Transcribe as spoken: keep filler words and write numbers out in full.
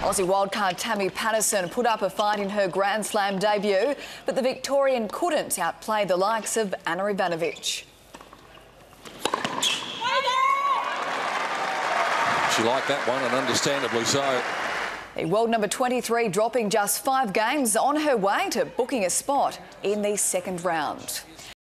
Aussie wildcard Tammi Patterson put up a fight in her Grand Slam debut, but the Victorian couldn't outplay the likes of Ana Ivanovic. She liked that one, and understandably so. The world number twenty-three dropping just five games on her way to booking a spot in the second round.